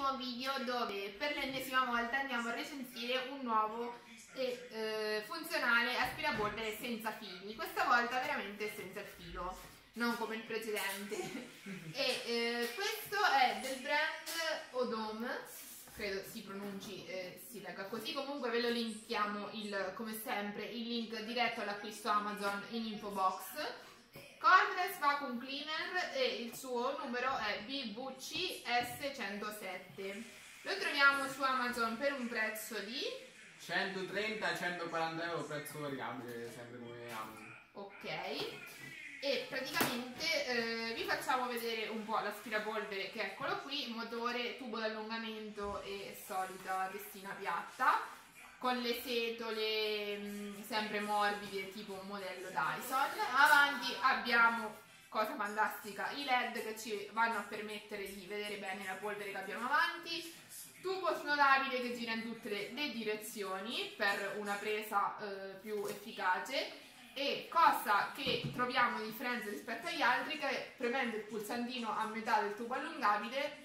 l'ennesimo video dove per l'ennesima volta andiamo a recensire un nuovo e funzionale aspirapolvere senza fili. Questa volta veramente senza il filo, non come il precedente. Questo è del brand Odom, credo si pronunci, si legga così. Comunque ve lo linkiamo come sempre il link diretto all'acquisto Amazon in info box. Cordless Vacuum Cleaner e il suo numero è BVC S107. Lo troviamo su Amazon per un prezzo di 130-140 euro, prezzo variabile, sempre come Amazon. Ok, e praticamente vi facciamo vedere un po' l'aspirapolvere, che eccolo qui, motore, tubo d'allungamento e solita testina piatta, con le setole sempre morbide tipo un modello Dyson. Avanti abbiamo, cosa fantastica, i LED che ci vanno a permettere di vedere bene la polvere che abbiamo avanti, tubo snodabile che gira in tutte le direzioni per una presa più efficace. E cosa che troviamo di differenza rispetto agli altri, che premendo il pulsantino a metà del tubo allungabile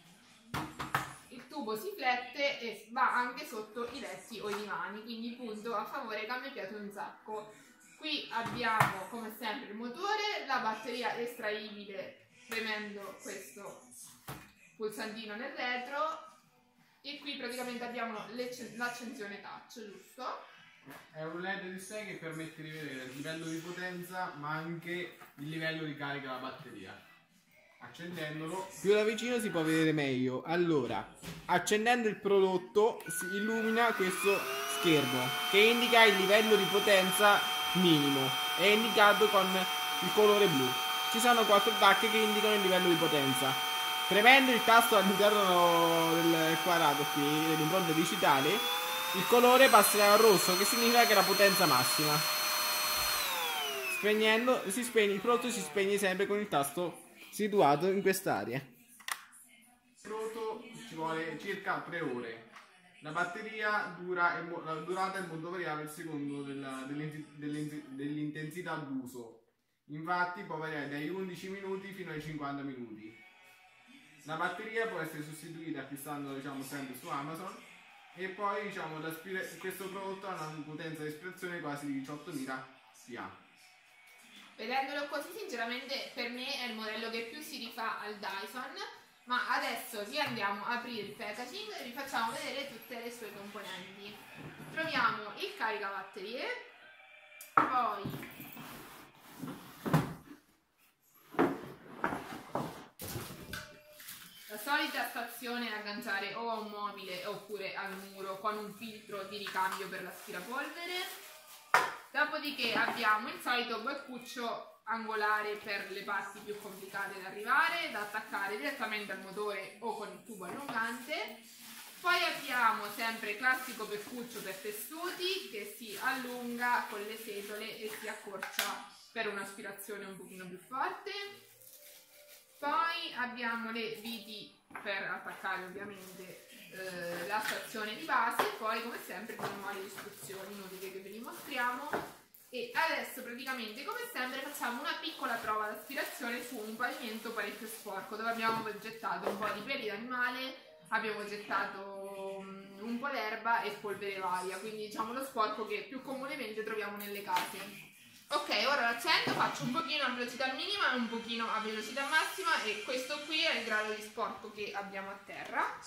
il tubo si flette e va anche sotto i letti o i divani, quindi punto a favore che a me piace un sacco. Qui abbiamo come sempre il motore, la batteria estraibile premendo questo pulsantino nel retro, e qui praticamente abbiamo l'accensione touch, giusto? È un LED di sé che permette di vedere il livello di potenza ma anche il livello di carica della batteria. Accendendolo più da vicino si può vedere meglio. Allora, accendendo il prodotto si illumina questo schermo che indica il livello di potenza minimo, è indicato con il colore blu. Ci sono 4 tacche che indicano il livello di potenza. Premendo il tasto all'interno del quadrato qui dell'impronta digitale, il colore passerà al rosso, che significa che è la potenza massima. Spegnendo si spegne, il prodotto si spegne sempre con il tasto situato in quest'area. Il prodotto ci vuole circa 3 ore. La batteria la durata è molto variabile a secondo dell'intensità d'uso. Infatti può variare dai 11 minuti fino ai 50 minuti. La batteria può essere sostituita acquistando sempre su Amazon. E poi questo prodotto ha una potenza di espressione quasi di 18.000 PA. Vedendolo così sinceramente per me è il modello che più si rifà al Dyson, ma adesso vi andiamo a aprire il packaging e vi facciamo vedere tutte le sue componenti. Troviamo il caricabatterie, poi la solita stazione da agganciare o a un mobile oppure al muro con un filtro di ricambio per l'aspirapolvere. Dopodiché abbiamo il solito beccuccio angolare per le parti più complicate da arrivare, da attaccare direttamente al motore o con il tubo allungante. Poi abbiamo sempre il classico beccuccio per tessuti che si allunga con le setole e si accorcia per un'aspirazione un pochino più forte. Poi abbiamo le viti per attaccare ovviamente la stazione di base, e poi come sempre con le istruzioni inutili che ve li mostriamo. E adesso praticamente come sempre facciamo una piccola prova d'aspirazione su un pavimento parecchio sporco, dove abbiamo gettato un po' di peli d'animale, abbiamo gettato un po' d'erba e polvere varia, quindi diciamo lo sporco che più comunemente troviamo nelle case. Ok, ora l'accendo, faccio un pochino a velocità minima e un pochino a velocità massima, e questo qui è il grado di sporco che abbiamo a terra.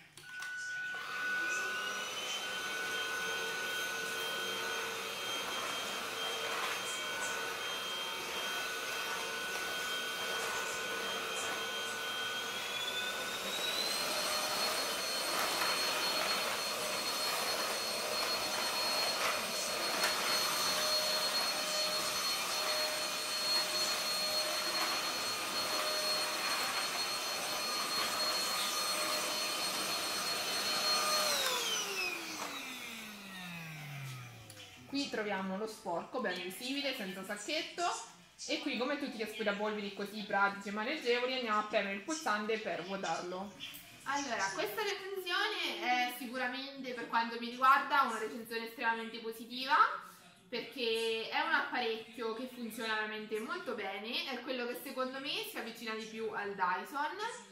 Qui troviamo lo sporco ben visibile, senza sacchetto, e qui come tutti gli aspirapolveri così pratici e maneggevoli andiamo a premere il pulsante per vuotarlo. Allora, questa recensione è sicuramente, per quanto mi riguarda, una recensione estremamente positiva, perché è un apparecchio che funziona veramente molto bene, è quello che secondo me si avvicina di più al Dyson.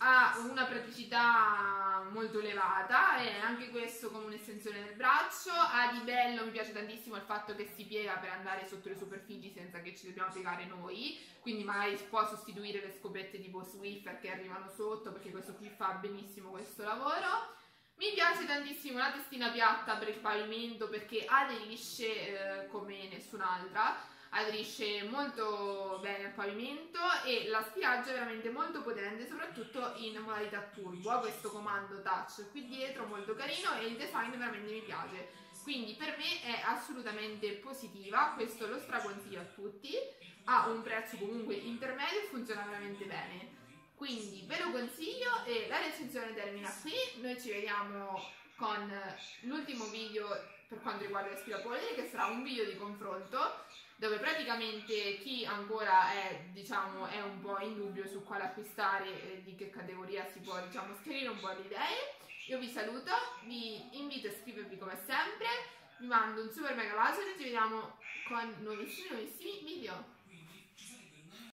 ha una praticità molto elevata e anche questo come un'estensione del braccio. Ha di bello, mi piace tantissimo il fatto che si piega per andare sotto le superfici senza che ci dobbiamo piegare noi, quindi magari si può sostituire le scopette tipo Swiffer che arrivano sotto, perché questo qui fa benissimo questo lavoro. Mi piace tantissimo la testina piatta per il pavimento perché aderisce come nessun'altra, aderisce molto bene al pavimento e l'aspiraggio è veramente molto potente, soprattutto in modalità turbo. Ha questo comando touch qui dietro molto carino e il design veramente mi piace, quindi per me è assolutamente positiva, questo lo straconsiglio a tutti, ha un prezzo comunque intermedio e funziona veramente bene, quindi ve lo consiglio e la recensione termina qui. Noi ci vediamo con l'ultimo video per quanto riguarda l'aspirapolvere, che sarà un video di confronto dove praticamente chi ancora è, diciamo, è un po' in dubbio su quale acquistare e di che categoria si può, diciamo, schiarire un po' le idee. Io vi saluto, vi invito a iscrivervi come sempre, vi mando un super mega bacio e ci vediamo con nuovissimi video.